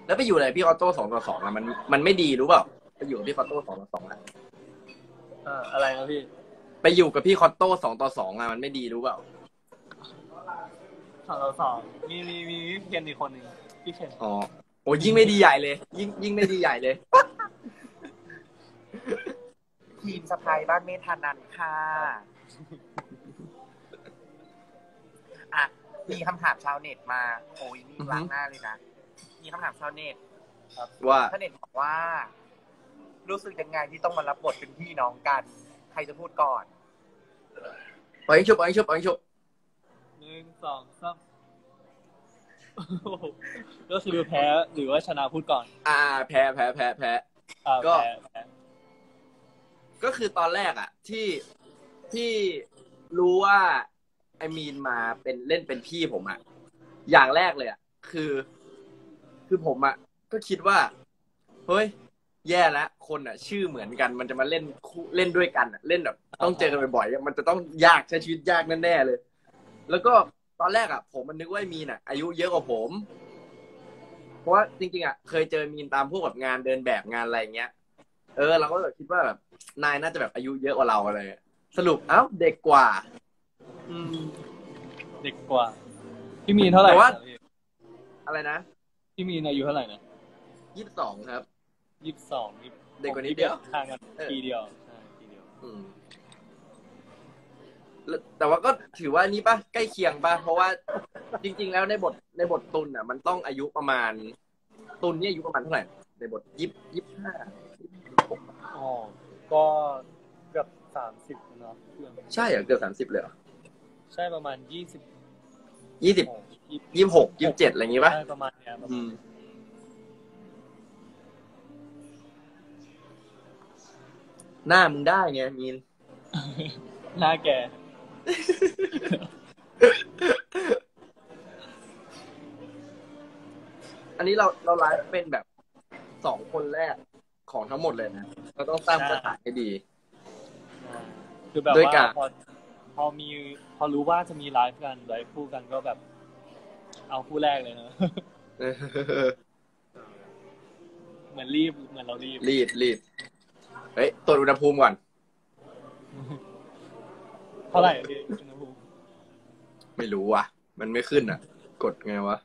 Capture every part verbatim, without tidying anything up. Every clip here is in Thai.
แล้วไปอยู่อะไรพี่ออโต้สองต่อสองอะมันมันไม่ดีรู้เปล่าไปอยู่กับพี่ออโต้สองต่อสองอะอ่าอะไรนะพี่ไปอยู่กับพี่คอตโต้สองต่อสองอะมันไม่ดีรู้เปล่าสองต่อสองมีมีมีพี่เคนอีกคนหนึ่งพี่เคนอ๋อโอ้ยิ่งไม่ดีใหญ่เลยยิ่งยิ่งไม่ดีใหญ่เลยทีมสะพายบ้านเมธานันท์ค่ะอ่ะมีคำถามชาวเน็ตมาโอ้ยมีล้างหน้าเลยนะมีคำถามชาวเน็ตว่าชาวเน็ตบอกว่ารู้สึกยังไงที่ต้องมารับบทเป็นพี่น้องกันใครจะพูดก่อนปล่อยชุบปล่อยชุบปล่อยชุบหนึ่งสองสามก็คือแพ้หรือว่าชนะพูดก่อนอ่าแพ้แพ้แพ้แพ้ก็ก็คือตอนแรกอ่ะที่ที่รู้ว่าไอมีนมาเป็นเล่นเป็นพี่ผมอ่ะอย่างแรกเลยอ่ะคือคือผมอ่ะก็คิดว่าเฮ้ยแย่แล้วคนอ่ะชื่อเหมือนกันมันจะมาเล่นคู่เล่นด้วยกันอ่ะเล่นแบบต้องเจอกันบ่อยๆมันจะต้องยากใช้ชีวิตยากแน่ๆเลยแล้วก็ตอนแรกอ่ะผมมันนึกว่ามีนอ่ะอายุเยอะกว่าผมเพราะว่าจริงๆอ่ะเคยเจอมีนตามพวกแบบงานเดินแบบงานอะไรเงี้ยเออเราก็แบบคิดว่าแบบนายน่าจะแบบอายุเยอะกว่าเราอะไรสรุปเอ้าเด็กกว่าอืมเด็กกว่าพี่มีนเท่าไหร่แต่ว่าอะไรนะพี่มีนอายุเท่าไหร่นะยี่สิบสองครับยี่สิบสองเด็กกว่านี้เดียวห่างกันปีเดียวใช่ปีเดียวอืมแต่ว่าก็ถือว่านี่ป่ะใกล้เคียงป่ะเพราะว่าจริงๆแล้วในบทในบทตุลอ่ะมันต้องอายุประมาณตุลนี่อายุประมาณเท่าไหร่ในบทยี่ยี่สิบห้าอ๋อก็เกือบสามสิบเนาะใช่เหรอเกือบสามสิบเลยเหรอใช่ประมาณยี่สิบยี่สิบยี่สิบหกยี่สิบเจ็ดอะไรอย่างงี้ป่ะใช่ประมาณเนี้ยอืมหน้ามึงได้ไงมีนหน้าแกอันนี้เราเราไลฟ์เป็นแบบสองคนแรกของทั้งหมดเลยนะเราต้องสร้างสถานให้ดีคือแบบว่าพอพอมีพอรู้ว่าจะมีไลฟ์กันไลฟ์คู่กันก็แบบเอาคู่แรกเลยนะเหมือนรีบเหมือนเรารีบรีบรีบเฮ้ยตรวจอุณหภูมิก่อนเท่าไหร่พี่อุณหภูมิไม่รู้ว่ะมันไม่ขึ้นอ่ะกดไงวะ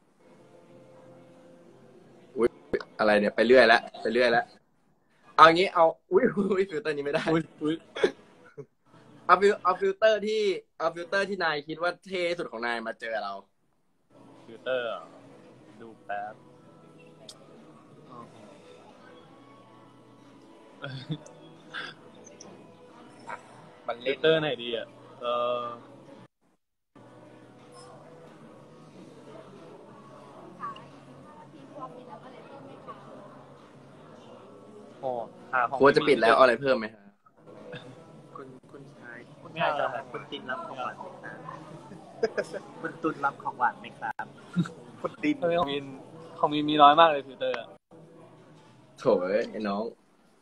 อุ้ยอะไรเนี่ยไปเรื่อยแล้วไปเรื่อยแล้วเอางี้เอาอุ้ยอุ้ยฟิลเตอร์นี้ไม่ได้อุ้ยอุ้ยเอาฟิลเอาฟิลเตอร์ที่เอาฟิลเตอร์ที่นายคิดว่าเท่สุดของนายมาเจอเราฟิลเตอร์ดูแป๊บมันฟิลเตอร์ไหนดีอ่ะเออโอ้หาของควรจะปิดแล้วเอาอะไรเพิ่มไหมครับคุณคุณชายคุณชายจะคุณตินรับของหวานคุณตุนรับของหวานไหมครับคุณตินของมินของมินมีน้อยมากเลยฟิลเตอร์โถยไอ้น้อง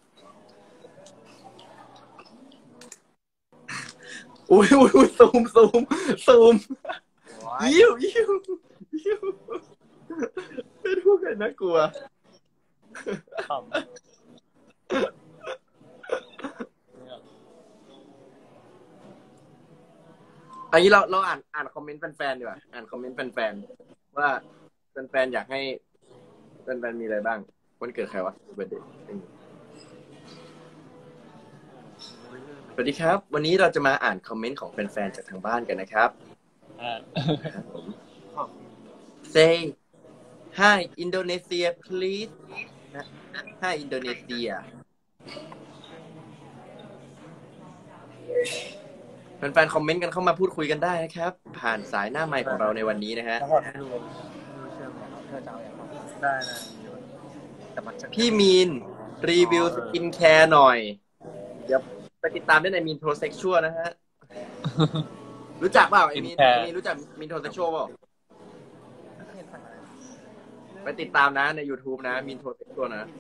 อุ้ยอุ้ยซูมซูมซูมยิ้วยิ้วยิ้วไม่รู้ใครน่ากลัวอันนี้เราเราอ่านอ่านคอมเมนต์แฟนๆดีกว่าอ่านคอมเมนต์แฟนๆว่าแฟนๆอยากให้แฟนๆมีอะไรบ้างวันเกิดใครวะเบิร์ธเดย์สวัสดีครับวันนี้เราจะมาอ่านคอมเมนต์ของแฟนๆจากทางบ้านกันนะครับครับผม Say Hi Indonesia please Hi Indonesia แฟนๆคอมเมนต์กันเข้ามาพูดคุยกันได้นะครับผ่านสายหน้าไมค์ของเราในวันนี้นะฮะได้นะพี่มีนรีวิวสกินแคร์หน่อยเดี๋ยวไปติดตามได้ในมีนโทรเซ็กชวลนะฮะรู้จักเปล่าไอ้มีนไอ้มีนรู้จักมีนโทรเซ็กชวลเปล่าไปติดตามนะใน YouTube นะมีนโทรเซ็กชวลนะ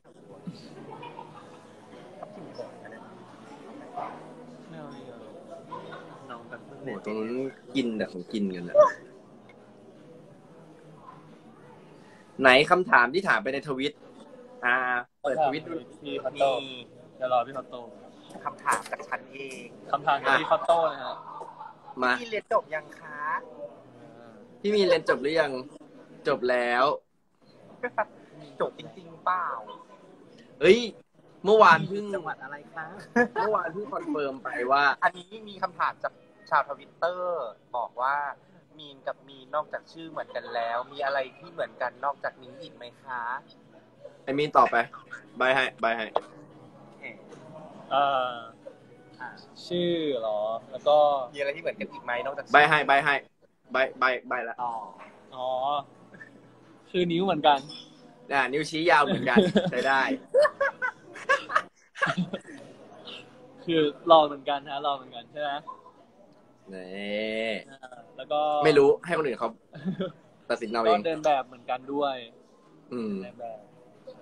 โอ้ตรงนู้นกินแต่ของกินกันนะไหนคำถามที่ถามไปในทวิตอ่าเปิดทวิตดูพี่คอตโต้เดี๋ยวรอพี่คอตโต้คำถามจากฉันเองคำถามจากพี่คอตโต้นะฮะมาพี่เรียนจบยังคะพี่มีเรียนจบหรือยังจบแล้วจบจริงๆเปล่าเฮ้ยเมื่อวานเพิ่งจังหวัดอะไรคะเมื่อวานเพิ่งคอนเฟิร์มไปว่าอันนี้มีคำถามจากชาวทวิตเตอร์ บอกว่ามีนกับมีนนอกจากชื่อเหมือนกันแล้ว มีอะไรที่เหมือนกันนอกจากนี้อีกไหมคะไอ้มีนต่อไปใบให้ใบให้เอ๊ะเอ่ออ่ะชื่อเหรอ แล้วก็มีอะไรที่เหมือนกันอีกไหมนอกจากชื่อใบให้ใบให้ใบใบใบละอ๋ออ๋อชื่อนิ้วเหมือนกันอ่านิ้วชี้ยาวเหมือนกัน ใช้ได้คือรอเหมือนกันนะรอเหมือนกันใช่ไหมนี่อ่าแล้วก็ไม่รู้ให้คนอื่นเขาตัดสินเอาเอก็งเดินแบบเหมือนกันด้วยอืมเดินแบบใช่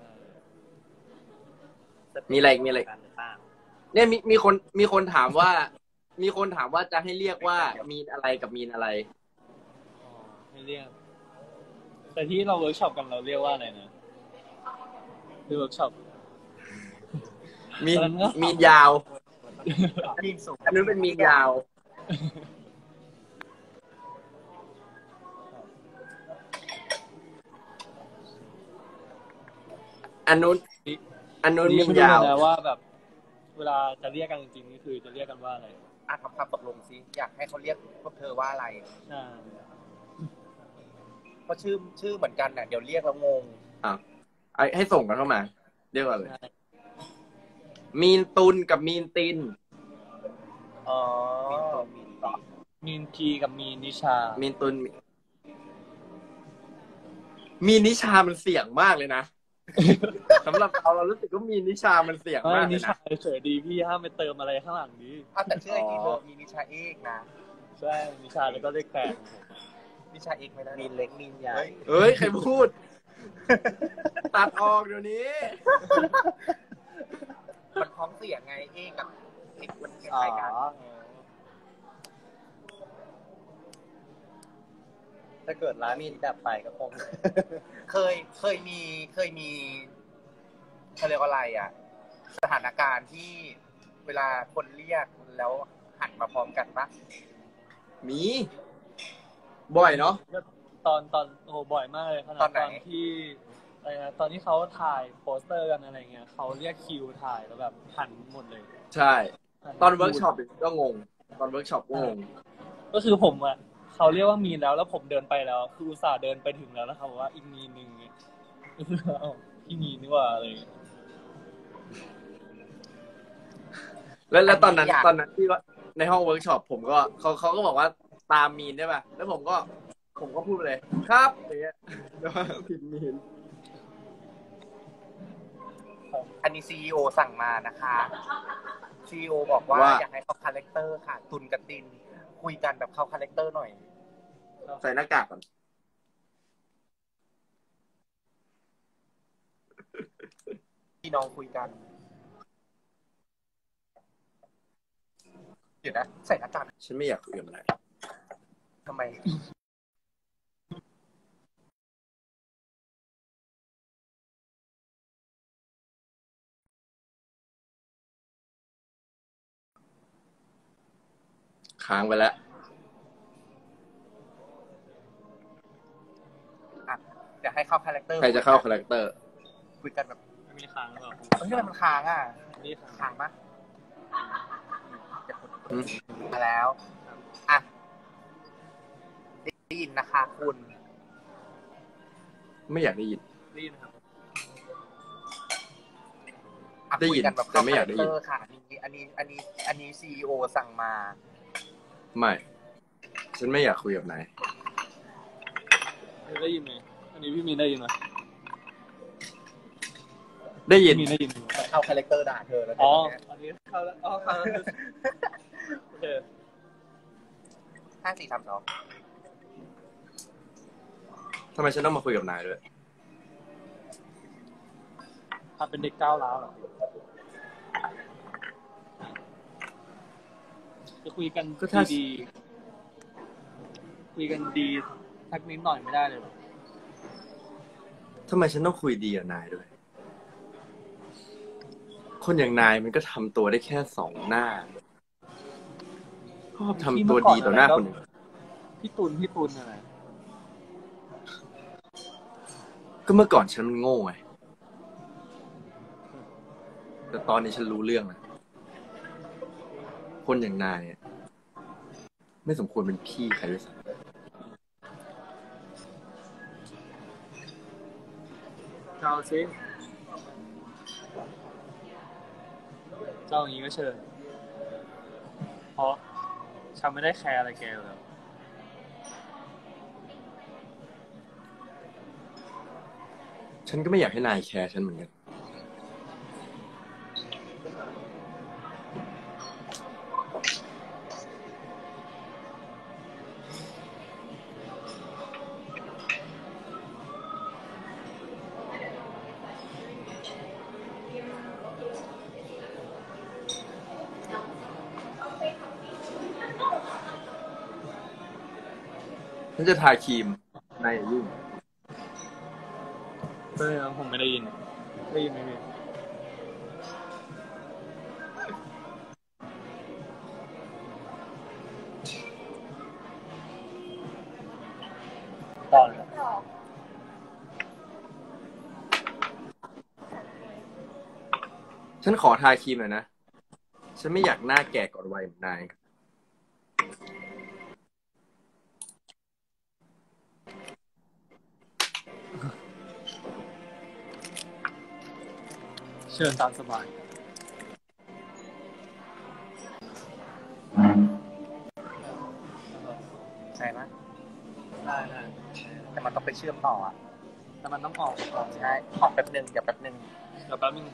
มีอะไรอีกมีอะไรอีก เนี่ยมีมีคนมีคนถามว่า มีคนถามว่าจะให้เรียกว่ามีนอะไรกับมีนอะไรอ๋อให้เรียก แต่ที่เราเวิร์กช็อปกันเราเรียกว่าอะไรนะที่เวิร์กช็อปมีนตอนนั้นก็มีนยาวมีนสูงอันนู้นเป็นมีนยาว อันนู้นอันนู้นมีนยาวไม่รู้นะว่าแบบ เวลาจะเรียกกันจริงๆนี่คือจะเรียกกันว่าอะไรอ่ะทำความตกลงซิอยากให้เขาเรียกพวกเธอว่าอะไรใช่เพราะชื่อชื่อเหมือนกันน่ะเดี๋ยวเรียกแล้วงงอ่ะไอ้ให้ส่งกันเข้ามา เรียกว่าอะไร มีนตุนกับมีนตินอ๋อมีนทีกับมีนนิชามีนตุน มีนนิชามันเสี่ยงมากเลยนะ สำหรับเราเรารู้สึกว่ามีนนิชามันเสี่ยงไม่มากเลนิยชานะเฉยๆดีพี่ห้ามไปเติมอะไรข้างหลังดีอ้าวแต่ชื่อไอจีเธอมีนิชาเอกนะใช่นิชาแล้วก็เลขแปดนิชาเอกไม่ได้มีนเล็กมีนใหญ่เฮ้ย ใครพูด ตัดออกเดี๋ยวนี้มันพร้อมเสียงไงเอกกับเอกมันคอ๋อล้ายๆกันถ้าเกิดร้านมีดับไปก็คงเคยเคยมีเคยมีเขาเรียกว่าอะไรอ่ะ สถานการณ์ที่เวลาคนเรียกแล้วหันมาพร้อมกันปะมี บ่อยเนาะตอนตอนโอ้บ่อยมากเลยขนาดตอนที่อะไรนะตอนที่เขาถ่ายโปสเตอร์กันอะไรเงี้ยเขาเรียกคิวถ่ายแล้วแบบหันหมดเลยใช่ ตอนเวิร์กช็อปก็งง ตอนเวิร์กช็อปก็งงก็คือผมอ่ะเขาเรียกว่ามีนแล้วแล้วผมเดินไปแล้วคืออุตส่าห์เดินไปถึงแล้วนะครับบอกว่าอีกมีนหนึ่งเนี่ยเอ้าพี่มีนนี่ว่าอะไรเงี้ยแล้วแล้วตอนนั้นตอนนั้นที่ว่าในห้องเวิร์กช็อปผมก็เขาเขาก็บอกว่าตามมีนได้ป่ะ แล้วผมก็ ผมก็พูดไปเลย ครับอย่างเงี้ยแล้วผิดมีนอันนี้ซีอีโอสั่งมานะคะซีอีโอบอกว่าว่าอยากให้เขาคาแรคเตอร์ค่ะ ตุนกับติน คุยกันแบบเข้าคาแรคเตอร์หน่อยใส่หน้ากากก่อนพี่น้องคุยกัน เดี๋ยวนะ ใส่หน้ากากฉันไม่อยากคุยกับนายทำไมค้างไปแล้วอ่ะเดี๋ยวให้เข้าคาแรคเตอร์ใครจะเข้าคาแรคเตอร์คุยกันแบบไม่มีค้างหรือเปล่าเฮ้ยทำไมมันค้างอ่ะนี่ค้างค้างปะจะกดอืมมาแล้ว อ่ะ ได้ยินนะคะคุณไม่อยากได้ยินได้ยินนะครับอ่ะได้ยินคุกันแบบแต่ไม่อยากได้ยินเข้คเรคเตอร์ค่ะอันนี้อันนี้ อันนี้ อันนี้ซีอีโอสั่งมาไม่ ฉันไม่อยากคุยกับนายได้ยินไหมอันนี้พี่มีนได้ยินไหมได้ยินพี่มีนได้ยินไหมเข้าคาแรคเตอร์ด่าเธอแล้วอ๋อเนี่ยอันนี้เข้าแล้วอ๋อเข้าแล้วโอเคห้าสี่สามสองทำไมฉันต้องมาคุยกับนายด้วยถ้าเป็นเด็กก้าวร้าวเหรอจะคุยกันก็ถ้าดีๆคุยกันดีสักนิดหน่อยไม่ได้เลยเหรอทำไมฉันต้องคุยดีกับนายด้วยคนอย่างนายมันก็ทำตัวได้แค่สองหน้าชอบทำตัวดีต่อหน้าคนอื่นพี่ตุลพี่ตุลอะไรก็เมื่อก่อนฉันมันโง่ไงแต่ตอนนี้ฉันรู้เรื่องแล้วคนอย่างนายไม่สมควรเป็นพี่ใครด้วยซ้ำเจ้าซิเจ้าอย่างนี้ก็เชิญเพราะฉันไม่ได้แคร์อะไรแกเลยฉันก็ไม่อยากให้นายแคร์ฉันเหมือนกันฉันจะทาครีมนายอย่ายุ่งเฮ้ยผมไม่ได้ยินได้ยินไหมพี่ต่อเลยฉันขอทาครีมหน่อยนะฉันไม่อยากหน้าแก่ก่อนวัยเหมือนนายเชิญตามสบายใช่ไหมได้ได้แต่มันต้องไปเชื่อมต่ออ่ะแต่มันต้องออกก่อนใช่ออกแป๊บนึงเดี๋ยวแป๊บนึงเดี๋ยวแป๊บนึง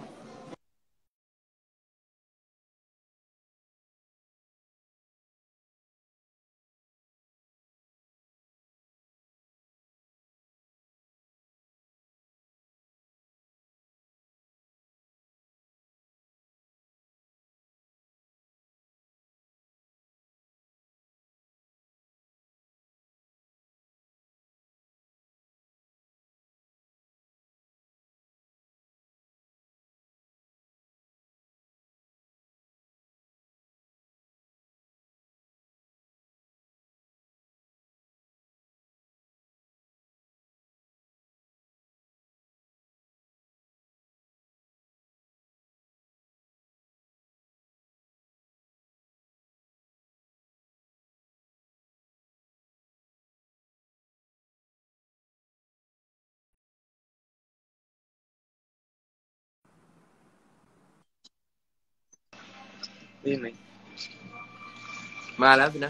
ได้ยินไหมมาแล้วสินะ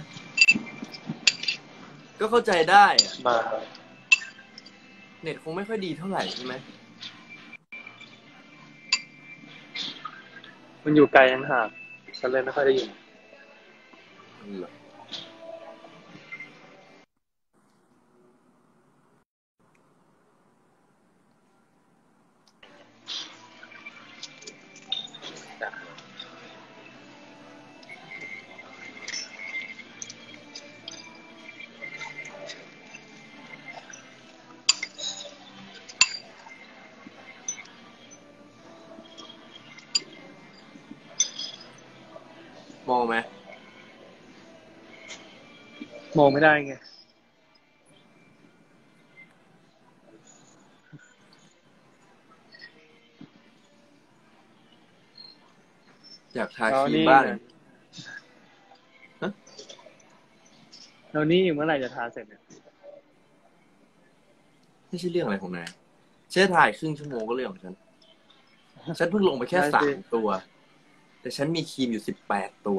ก็เข้าใจได้อะมาเน็ตคงไม่ค่อยดีเท่าไหร่ใช่ไหมมันอยู่ไกลยังห่างฉันเลยไม่ค่อยได้ยินเหรอมองไหมมองไม่ได้ไงอยากทาครีมบ้างแล้วนี่เมื่อไหร่จะทาเสร็จเนี่ยไม่ใช่เรื่องอะไรของนายฉันจะถ่ายครึ่งชั่วโมงก็เรื่องของฉันฉันเพิ่งลงไปแค่สามตัวแต่ฉันมีครีมอยู่สิบแปดตัว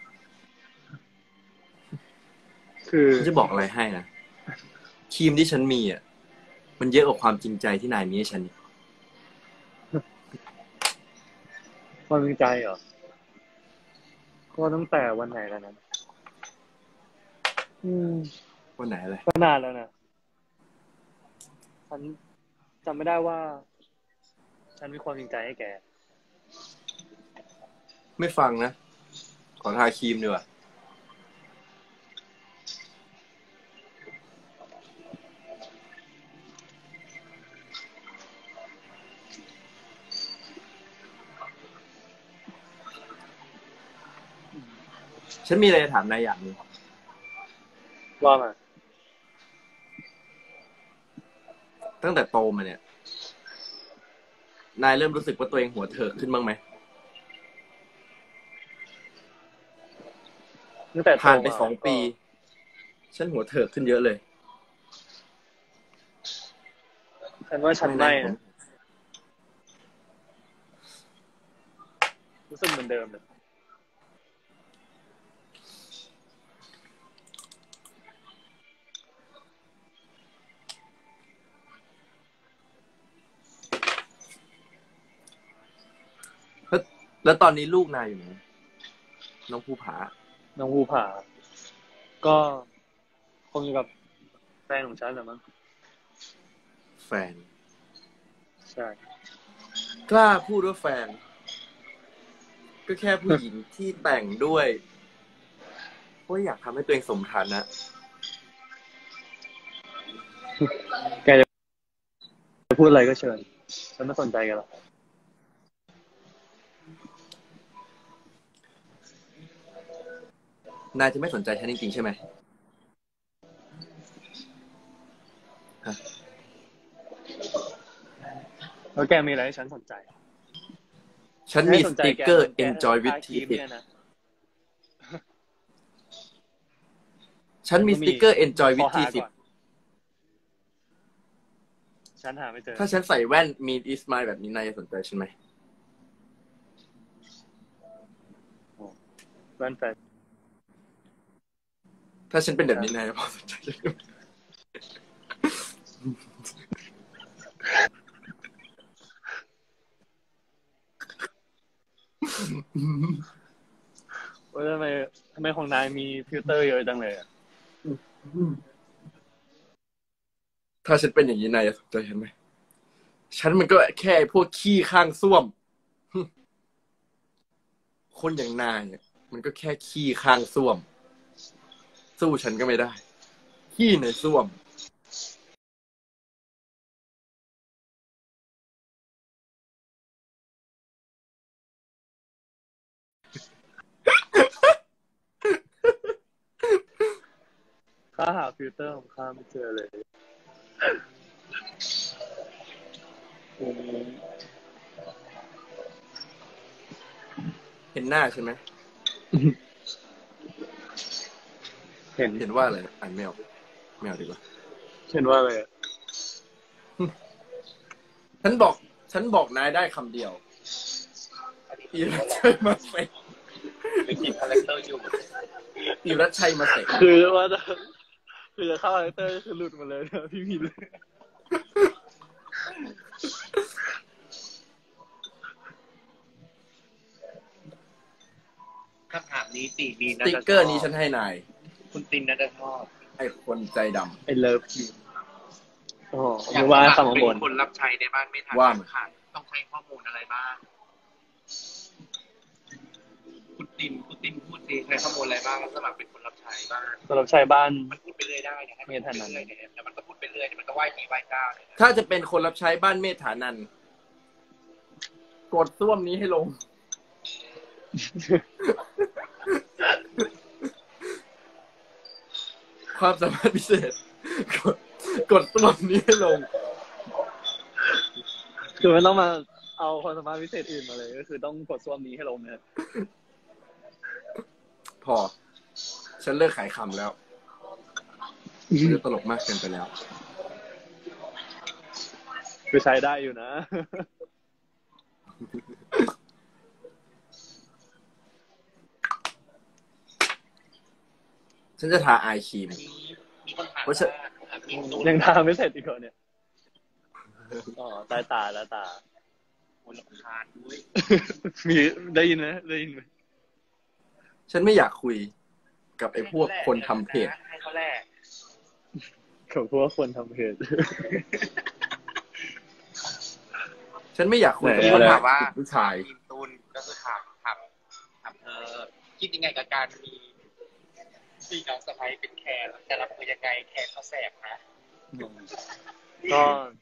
คือฉันจะบอกอะไรให้นะครีมที่ฉันมีอ่ะมันเยอะกว่าความจริงใจที่นายมีให้ฉันความจริงใจเหรอก็ตั้งแต่วันไหนแล้วนั้นอืมวันไหนอะไรก็นานแล้วนะฉันจำไม่ได้ว่าฉันมีความจริงใจให้แกไม่ฟังนะขอทาครีมดีกว่าฉันมีอะไรจะถามนายอย่างนึงว่ามาตั้งแต่โตมาเนี่ยนายเริ่มรู้สึกว่าตัวเองหัวเถิกขึ้นบ้างไหมตั้งแต่ผ่านไปสองปีฉันหัวเถิกขึ้นเยอะเลยฉันว่าฉันไม่รู้สึกเหมือนเดิมเลยแล้วตอนนี้ลูกนายอยู่ไหนน้องภูผาน้องภูผาก็คงอยู่กับแฟนของฉันแหละมั้งแฟนใช่กล้าพูดว่าแฟนก็แค่ผู้หญิงที่แต่งด้วยเพราะอยากทำให้ตัวเองสมฐานะแกจะพูดอะไรก็เชิญฉันไม่สนใจกันหรอกนายจะไม่สนใจฉันจริงๆใช่ไหมแล้วแกมีอะไรให้ฉันสนใจฉันมีสติ๊กเกอร์ enjoy with ที สิบ ฉันมีสติ๊กเกอร์ enjoy with ที สิบฉันหาไม่เจอถ้าฉันใส่แว่น mean is mine แบบนี้นายจะสนใจฉันไหมแว่นแฟนถ้าฉันเป็นแบบนี้นายพอสนใจฉันไหมว่าทำไมทำไมของนายมีฟิลเตอร์เยอะจังเลยอ่ะถ้าฉันเป็นอย่างนี้นายจะสนใจฉันไหมฉันมันก็แค่พวกขี้ข้างส้วมคนอย่างนายเนี่ยมันก็แค่ขี้ข้างส้วมสู้ฉันก็ไม่ได้ขี้ในส้วมข้าหาฟิลเตอร์ของข้าไม่เจอเลยเห็นหน้าใช่ไหมเห็นเห็นว่าอะไรอ่านไม่ออกไม่เอาดีกว่าเห็นว่าอะไรฉันบอกฉันบอกนายได้คำเดียวอีรัชชัยมาเสกไปกินคาแรคเตอร์อยู่อีรัชชัยมาเสกคือว่าคือจะเข้าคาแรคเตอร์คือหลุดมาเลยนะพี่มีเลยคำถามนี้ตีมีนะสติ๊กเกอร์นี้ฉันให้นายคุณตินน่าจะชอบไอ้คนใจดำไอ้เลิฟยูอ๋ออยากว่าคำบนคนรับใช้ในบ้านไม่ทันค่ะต้องใช้ข้อมูลอะไรบ้างคุณตินคุณตินพูดสิใช้ข้อมูลอะไรบ้างสมัครเป็นคนรับใช้บ้างคนรับใช้บ้านมันพูดไปเรื่อยได้นะเมธานันแต่มันก็พูดไปเรื่อยมันก็ไหว้ทีไหว้เจ้าถ้าจะเป็นคนรับใช้บ้านเมธานันกดส้วมนี้ให้ลงความสามารถพิเศษกดกดส้วมนี้ให้ลงคือไม่ต้องมาเอาความสามารถพิเศษอื่นมาเลยก็คือต้องกดส้วมนี้ให้ลงเนี่ยพอฉันเลิกขายคำแล้วมันตลกมากเกินไปแล้วคือใช้ได้อยู่นะฉันจะทาอายครีมเพราะฉันยังทาไม่เสร็จอีกเหรอเนี่ยอ๋อตาตาแล้วตาคนรำคาญด้วยมีได้ยินไหมได้ยินไหมฉันไม่อยากคุยกับไอ้พวกคนทำเพจให้เขาแลกกับพวกคนทำเพจฉันไม่อยากคุยกับคนถามว่าผู้ชายตูนก็คือถามถามถามเธอคิดยังไงกับการมีพี่น้องสะใภ้เป็นแขกแต่รับมือยังไงแขกเขาแสบนะก็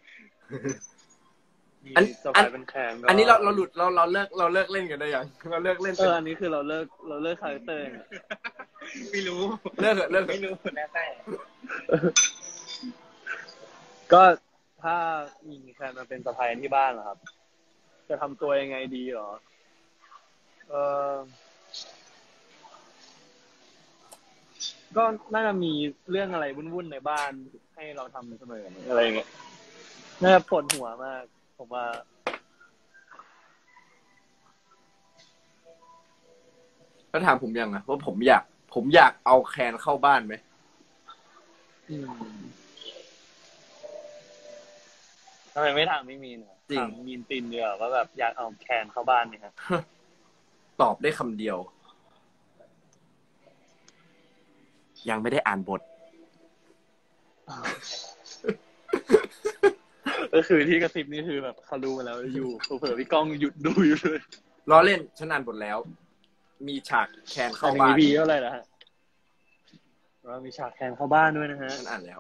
อันอันอันนี้เราเราหลุดเราเราเลิกเราเลิกเล่นกันได้ยังเราเลิกเล่นเอออันนี้คือเราเลิกเราเลิกคาแรคเตอร์ไม่รู้เลิกเถอะเลิกเถไม่อะรู้แล้วแต่ก็ถ้ามีแฟนมาเป็นสะใภ้ที่บ้านเหรอครับ จะทำตัวยังไงดีเหรอ เออก็น่าจะมีเรื่องอะไรวุ่นๆในบ้านให้เราทำเสมออะไรอย่างเงี้ยน่าจะปวดหัวมาก ผมว่าแล้วถามผมยังอะว่าผมอยาก ผมอยากเอาแคนเข้าบ้านไหมอืมทำไมไม่ถามไม่มีนอ่ะจริงถามมีนตินเดียวาว่าแบบอยากเอาแคนเข้าบ้านไหมครับตอบได้คำเดียว ยังไม่ได้อ่านบทก็คือที่กระซิบนี่คือแบบเขารู้มาแล้วอยู่เผื่อพี่ก้องหยุดดูอยู่เลยล้อเล่นฉันอ่านบทแล้ว มีฉากแคนเข้าเข้าบ้าบ้าน นพีเท่าไหร่นะฮะเรามีฉากแคนเข้าบ้านด้วยนะฮะฉันอ่านแล้ว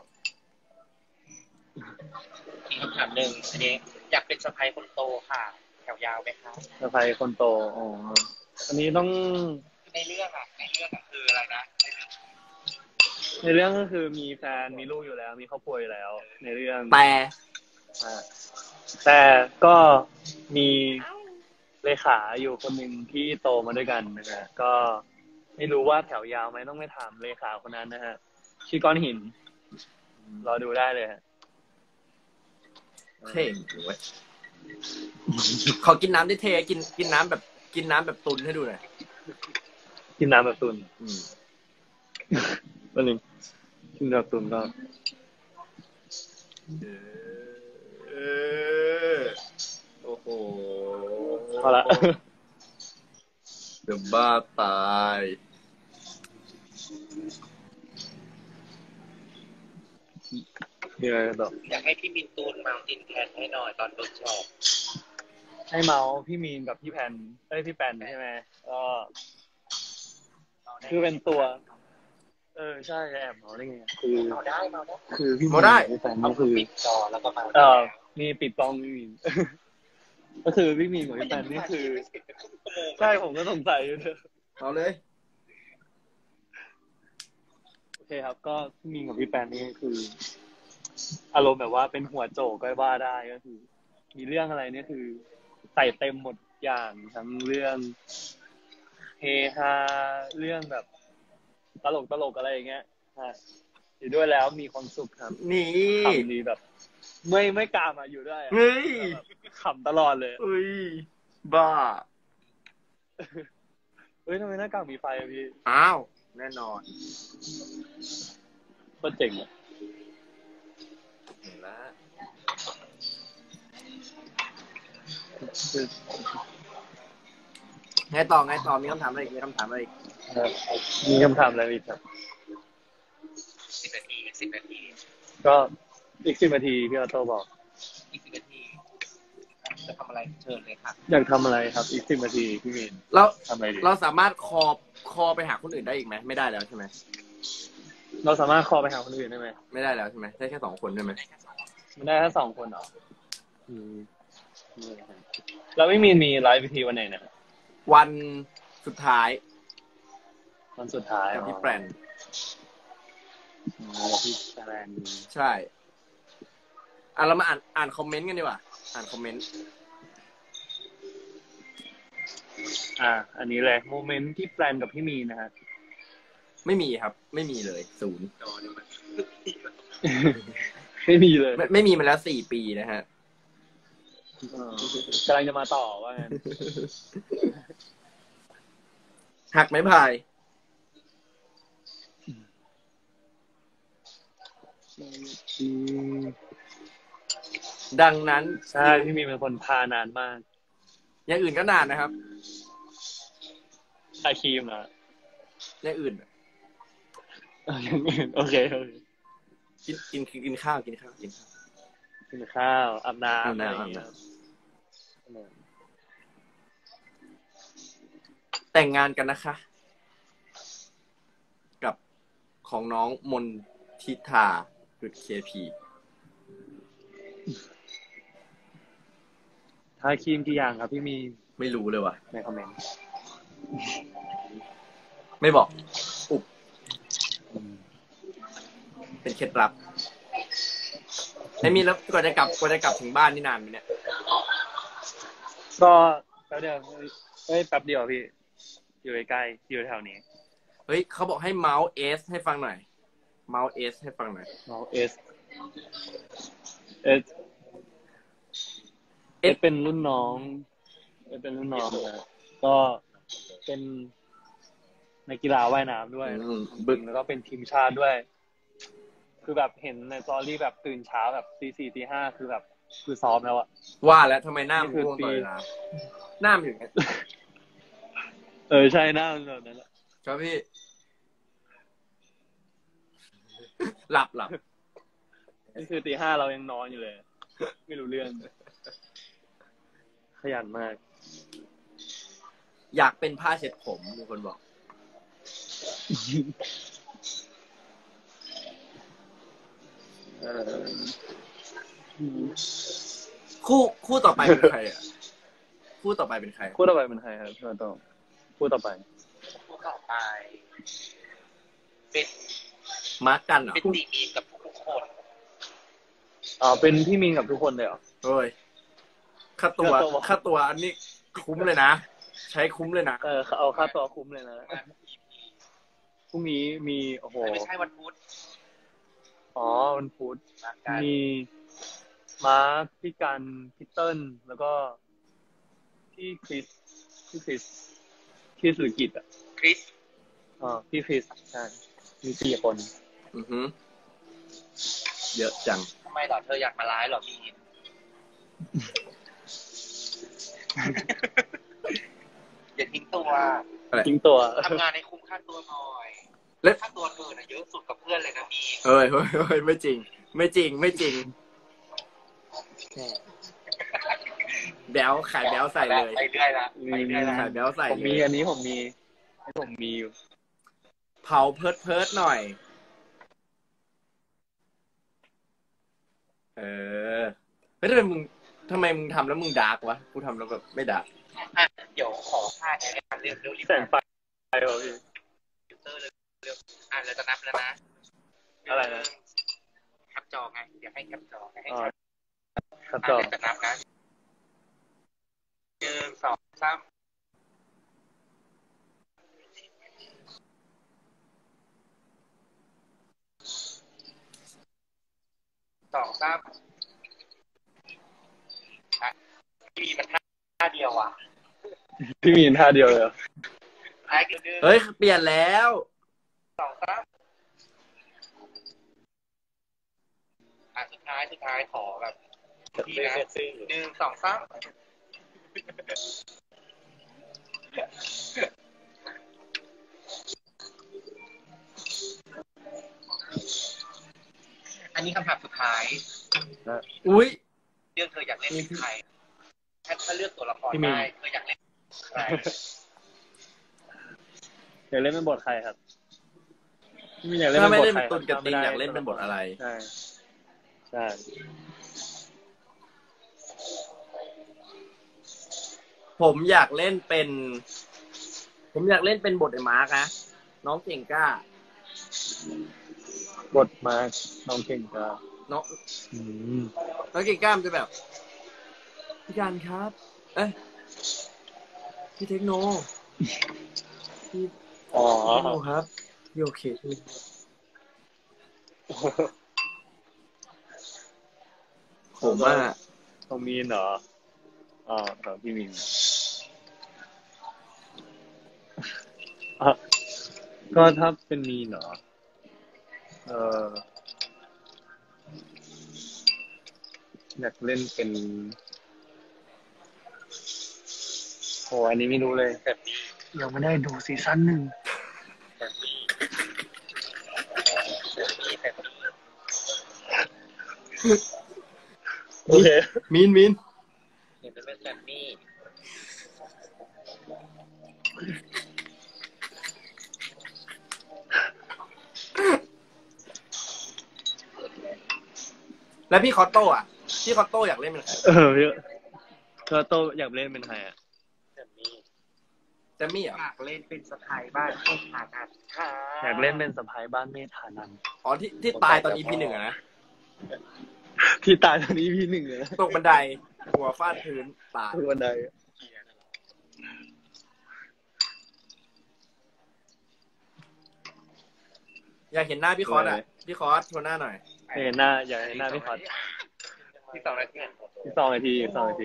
มีคำถามหนึ่งอันนี้อยากเป็นสะใภ้คนโตค่ะ แถวยาวไหมคะสะใภ้คนโตอ๋ออันนี้ต้องในเรื่องอ่ะในเรื่องอ่ะคืออะไรนะในเรื่องก็คือมีแฟนมีลูกอยู่แล้ว มีครอบครัวอยู่แล้ว ในเรื่องแต่อ่าแต่ก็มีเลขาอยู่คนหนึ่งที่โตมาด้วยกันนะฮะก็ไม่รู้ว่าแถวยาวไหมต้องไปถามเลขาคนนั้นนะฮะชื่อก้อนหินรอดูได้เลยฮะเท่อยู่เว้ยขอกินน้ำได้เทกินกินน้ำแบบกินน้ำแบบตุนให้ดูหน่อยกินน้ำแบบตุนอืมวันหนึ่งกินน้ำแบบตุนก็เออโอ้โหพอละเดี๋ยวบ้าตายมีอะไรต่ออยากให้พี่มินตูนมาตินแทนให้หน่อยตอนเวิร์กช็อปให้เมาส์พี่มีนกับพี่แพนเอ้ยพี่แปนใช่ไหมก็คือเป็นตัว เออใช่แอบเมาส์ได้ไงคือเมาได้เมาได้คือพี่เมาได้พี่แปนเอาก็คือปิดจอแล้วก็เมาเออมีปิดกล้องพี่มีน ก็คือพี่มีนกับพี่แปนนี่คือใช่ผมก็สงสัยอยู่เถอะเอาเลยโอเคครับ ก็พี่มีนกับพี่แปนนี่คือ อารมณ์แบบว่าเป็นหัวโจกก็ว่าได้ก็คือ มีเรื่องอะไรเนี่ยคือใส่เต็มหมดอย่างทั้งเรื่องเฮฮาเรื่องแบบตลกตลกอะไรอย่างเงี้ยฮะอยู่ด้วยแล้วมีความสุขครับนี่ขำดีแบบ ไม่ไม่กล้ามาอยู่ด้วยอะเฮ้ยแบบขำตลอดเลยเฮ้ย บ้าเฮ้ยทำไมหน้ากากมีไฟอะพี่อ้าว แน่นอนโคตรเจ๋งอะเห็นแล้วไงต่อไงต่อมีคำถามอะไรอีกมีคำถามอะไรอีกครับมีคำถามอะไรอีกครับสิบนาทีสิบนาทีก็อีกสิบนาทีพี่ออโต้บอกอีกสิบนาทีจะทำอะไรเชิญเลยค่ะอยากทำอะไรครับ อีกสิบนาทีพี่มีนเราทำอะไรดีเราสามารถคอคอไปหาคนอื่นได้อีกไหมไม่ได้แล้วใช่ไหมเราสามารถคอลไปหาคนอื่นได้ไหมไม่ได้แล้วใช่ไหมได้แค่สองคนใช่ไหมมันได้แค่สองคนเหรออืมแล้วไม่มีมีไลฟ์วิธีวันไหนนะครับวันสุดท้ายวันสุดท้ายกับพี่แปรนอ๋อพี่แปรนใช่อ่ะเรามาอ่านอ่านคอมเมนต์กันดีกว่าอ่านคอมเมนต์อ่า อันนี้เลยโมเมนต์ที่แปรนกับพี่มีนนะฮะไม่มีครับ ไม่มีเลยศูนย์จอเนี่ยมันไม่มีเลยไม่ไม่มีมาแล้วสี่ปีนะฮะเออกำลังจะมาต่อว่างั้นหักไม้พายอืมดังนั้นใช่พี่มีนเป็นคนพานานมากอย่างอื่นก็นานนะครับทาครีมเหรออย่างอื่นเอออย่างอื่นโอเคโอเคกินกินกินกินข้าวกินข้าวกินข้าวกินข้าวอาบน้ำอาบน้ำอะไรอย่างเงี้ยแต่งงานกันนะคะ กับของน้องมนทิธาจุดเคพีทาครีมกี่อย่างครับพี่มีไม่รู้เลยว่ะในคอมเมนต์ไม่บอกอุบเป็นเคล็ดลับไอ้มีแล้วกว่าจะกลับกว่าจะกลับถึงบ้านนี่นานไหมเนี่ยก็แป๊บเดียวเฮ้ยแป๊บเดียวพี่อยู่ใกล้ๆอยู่แถวนี้เฮ้ยเขาบอกให้เมาส์เอสให้ฟังหน่อยเมาส์เอสให้ฟังหน่อยเมาส์เอสเอสเอสเป็นรุ่นน้องเอสเป็นรุ่นน้องนะก็เป็นนักกีฬาว่ายน้ำด้วยบึกแล้วก็เป็นทีมชาติด้วยคือแบบเห็นในสตอรี่แบบตื่นเช้าแบบตีสี่ตีห้าคือแบบคือซ้อมแล้วอะว่าแล้วทำไมหน้ามันง่วงตลอดเวลาหน้ามันอยู่ไงเออใช่หน้ามันแบบนั้นแหละครับพี่หลับหลับนี่คือตีห้าเรายังนอนอยู่เลยไม่รู้เรื่องขยันมากอยากเป็นผ้าเช็ดผมมีคนบอกคู่คู่ต่อไปเป็นใครอ่ะคู่ต่อไปเป็นใครคู่ต่อไปเป็นใครครับพี่ต่อคู่ต่อไปคู่ต่อไปเป็นมาร์กกันเหรอเป็นตีมีกับทุกคนอ๋อเป็นพี่มินกับทุกคนเลยเหรอเฮ้ยค่าตัวค่าตัวอันนี้คุ้มเลยนะใช้คุ้มเลยนะเออเอาค่าตัวคุ้มเลยนะพรุ่งนี้มีโอ้โหไม่ใช่วันพุธอ๋อวันพุธมีมาร์คพี่กันพี่เติ้ลแล้วก็พี่คริสพี่คริสคริสหรือกิจอ่ะคริสอ๋อพี่คริสใช่มีสี่คนอือฮึเยอะจังทำไมหรอเธออยากมาไลฟ์หรอมีอย่าทิ้งตัวทิ้งตัวทำงานในคุ้มค่าตัวหน่อยค่าตัวเธอน่ะเยอะสุดกับเพื่อนเลยนะมีเฮ้ยเฮ้ยเฮ้ยไม่จริงไม่จริงไม่จริงแบลขายแบลใส่เลยไปเรื่อยละไปเรื่อยละขายแบลใส่ผมมีอันนี้ผมมีผมมีอยู่เผาเพิร์ดเพิร์ดหน่อยเออเฮ้ยทำไมมึงทำไมมึงทำแล้วมึงดาร์กวะกูทำแล้วแบบไม่ดาร์กเดี๋ยวขอค่าแอร์เร็วเร็วรีบแสงไฟเหรอพี่เตอร์เร็วอ่ะเราจะนับแล้วนะอะไรนะแคปจอไงเดี๋ยวให้แคปจอให้แคปจอจะนับนะหนึ่งสองสามสองสามพี่มีมันท่าเดียวอ่ะพี่มีท่าเดียวเลยเฮ้ยเปลี่ยนแล้วสองสามอ่ะสุดท้ายสุดท้ายขอแบบพี่นะหนึ่งสองสามอันนี้คำถามสุดท้ายอุ้ยเรื่องเธออยากเล่นเป็นใครถ้าถ้าเลือกตัวละครได้เธออยากเล่นใครอยากเล่นเป็นบทใครครับไม่อยากเล่นเป็นบทใครตุนกับติงอยากเล่นเป็นบทอะไรใช่ใช่ผมอยากเล่นเป็นผมอยากเล่นเป็นบทไอ้มาร์คนะน้องเก่งกล้าบทมาร์คน้องเก่งกล้าน้องน้องเก่งกล้ามันจะแบบพี่การครับเอ้ยพี่เทคโนพี่อ๋อครับพี่โอเคผมว่าต้องมีนเหรออ๋อครับพี่มินก็ถ้าเป็นมีนเหรอเอออยากเล่นเป็นโอ้อันนี้ไม่รู้เลยแต่ยังไม่ได้ดูซีซั่นหนึ่งโอเคมินมินเห็นเป็นแซมมี่แล้วพี่คอตโต้อ่ะพี่คอตโต้อยากเล่นเป็นใครเออพี่คอตโต้อยากเล่นเป็นใครอ่ะแซมมี่แซมมี่เหรออยากเล่นเป็นสไตล์บ้านเมธานันท์ค่ะอยากเล่นเป็นสะพ้ายบ้านเมธานันท์อ๋อที่ที่ตายตอน อี พี หนึ่งอะนะที่ตายตอนนี้พี่หนึ่งเลยนะตกบันไดหัวฟาดพื้นตายคือวันใดอยากเห็นหน้าพี่คอสอ่ะพี่คอสโชว์หน้าหน่อยเห็นหน้าอยากเห็นหน้าพี่คอสที่สองนาทีที่สองนาทีสองนาที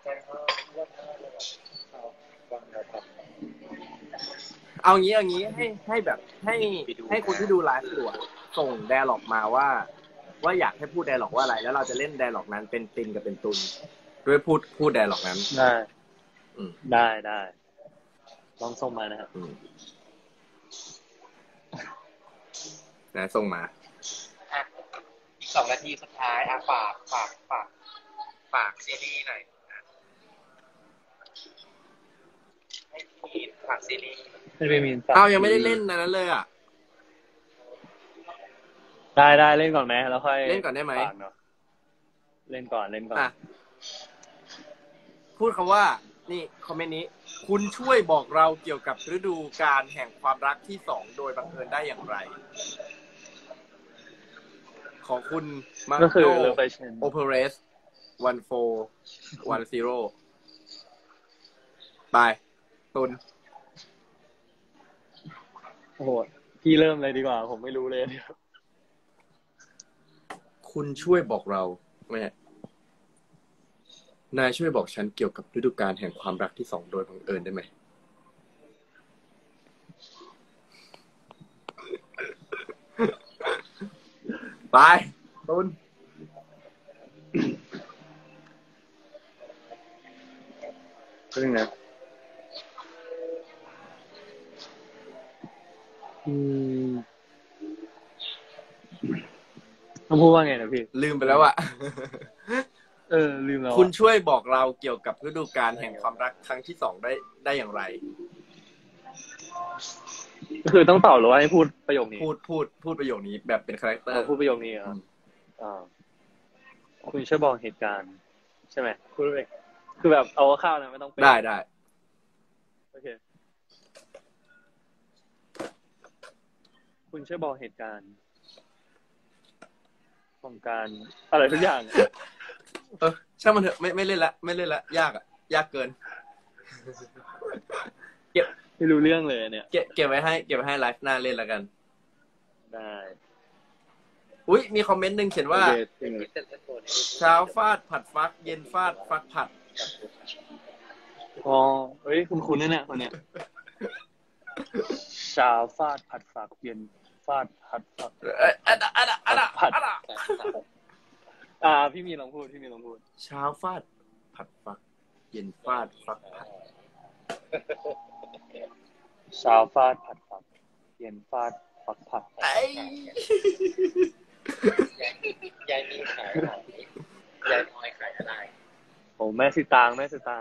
เอางี้เอางี้ให้ให้แบบให้ให้คนที่ดูไลฟ์ดูอะส่งไดอะล็อกมาว่า ว่าอยากให้พูดไดอะล็อกว่าอะไร แล้วเราจะเล่นไดอะล็อกนั้นเป็นตินกับเป็นตุนด้วยพูดพูดไดอะล็อกนั้นได้อืมได้ได้ลองส่งมานะครับอืมนะส่งมาอ่ะอีกสองนาทีสุดท้ายอ่ะฝากฝากฝากฝากซีรีส์หน่อยนะให้พี่ฝากซีรีส์ไม่ไปมีเอายังไม่ได้เล่นอันนั้นเลยอ่ะได้ได้เล่นก่อนไหมแล้วค่อยเล่นก่อนได้ไหมฝากเนอะเล่นก่อนเล่นก่อนอ่ะพูดคำว่า นี่คอมเมนต์นี้ คุณช่วยบอกเราเกี่ยวกับฤดูกาลแห่งความรักที่สองโดยบังเอิญได้อย่างไร ของคุณมาก็คือโนเลิฟไฟเชนโอเปเรสวันโฟวันซีโร่ไปตุนโอ้โหพี่เริ่มเลยดีกว่า ผมไม่รู้เลยคุณช่วยบอกเราแม่นายช่วยบอกฉันเกี่ยวกับฤดูกาลแห่งความรักที่สองโดยบังเอิญได้ไหม ไปตุนเรื่องนะอืมต้องพูดว่าไงนะพี่ลืมไปแล้วอะเออลืมแล้วอะคุณช่วยบอกเราเกี่ยวกับฤดูกาลแห่งความรักครั้งที่สองได้ได้อย่างไรก็คือต้องตอบหรือว่าให้พูดประโยคนี้พูดพูดพูดประโยคนี้แบบเป็นคาแรคเตอเออร์พูดประโยคนี้เหรออืมอ่าคุณช่วยบอกเหตุการณ์ ใช่ไหมพูดไปคือแบบเอาข้าวนะไม่ต้องเป็นได้ได้โอเค คุณช่วยบอกเหตุการณ์ ของการอะไรทุกอย่างเออช่างมันเถอะไม่ไม่เล่นละไม่เล่นละยากอะยากเกิน เก็บไม่รู้เรื่องเลยเนี่ยเก็บเก็บไว้ให้เก็บไว้ให้ไลฟ์หน้าเล่นแล้วกันได้อุ้ยมีคอมเมนต์หนึ่งเขียนว่าโอเคจริงเช้าฟาดผัดฟัก เย็นฟาดฟักผัดอ๋อเฮ้ยคุณคุณนั่นแหละคนเนี้ยเช้าฟาดผัดฝักเย็นฟาดผัดฝักเอะอะอะอะอะผัดอะอ่าพี่มีลองพูดพี่มีลองพูดเช้าฟาดผัดฟัก เย็นฟาดฟักผัดเช้าฟาดผัดฝักเย็นฟาดฝักผัดไอ้ยายมีขายอะไรยายน้อยขายอะไรโอ้แม่สิตางแม่สิตาง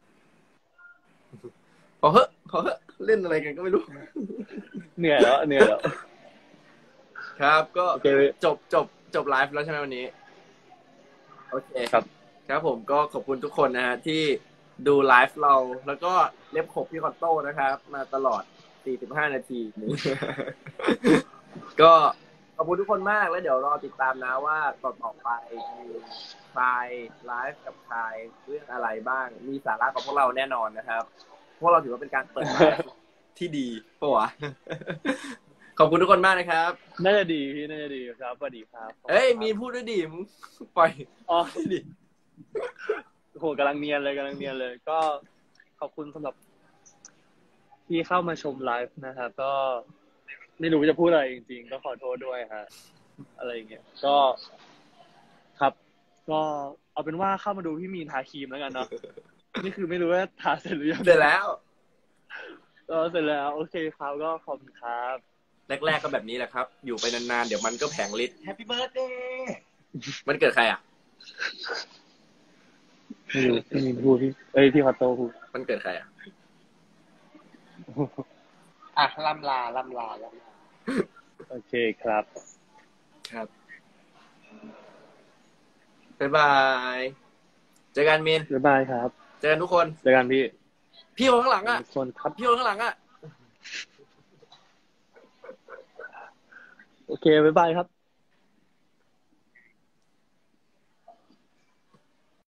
พอเหอะพอเหอะเล่นอะไรกันก็ไม่รู้เหนื่อยแล้วเหนื่อยแล้วครับก็โอเคจบจบจบไลฟ์แล้วใช่ไหมวันนี้ โอเคครับครับผมก็ขอบคุณทุกคนนะฮะที่ดูไลฟ์เราแล้วก็เล็บขบพี่คอนโต้นะครับ มาตลอดสี่สิบห้านาทีนี้ ก็ขอบคุณทุกคนมากแล้วเดี๋ยวรอติดตามนะว่าต่อต่อไปมีใครไลฟ์กับใครเรื่องอะไรบ้าง มีสาระกับพวกเราแน่นอนนะครับพวกเราถือว่าเป็นการเปิดไลฟ์ที่ดีปะวะ ขอบคุณทุกคนมากนะครับน่าจะดีพี่น่าจะดีครับสวัสดีครับเอ้ยมีพูดด้วยดิมึงปล่อยอ๋อดิโหกำลังเนียนเลยกำลังเนียนเลย ก็ขอบคุณสำหรับที่เข้ามาชมไลฟ์นะครับก็ไม่รู้จะพูดอะไรจริงๆก็ขอโทษด้วยฮะอะไรอย่างเงี้ยก็ครับ ก็เอาเป็นว่าเข้ามาดูพี่มีนทาครีมแล้วกันเนาะนี่คือไม่รู้ว่าทาเสร็จหรือยังเสร็จแล้วก็เสร็จแล้วโอเคครับก็ขอบคุณครับแรกๆก็แบบนี้แหละครับ อยู่ไปนานๆเดี๋ยวมันก็แผงฤทธิ์แฮปปี้เบิร์ดเดย์มันเกิดใครอ่ะไม่รู้พี่มีนพูดพี่เอ้ยพี่คอตโต้พูดมันเกิดใครอ่ะอ่ะลำลาลำลาลำลาโอเคครับครับบ๊ายบาย เจอกันมินบ๊ายบายครับเจอกันทุกคนเจอกันพี่พี่คนข้างหลังอ่ะส่วนคัดพี่คนข้างหลังอ่ะโอเคบ๊ายบายครับ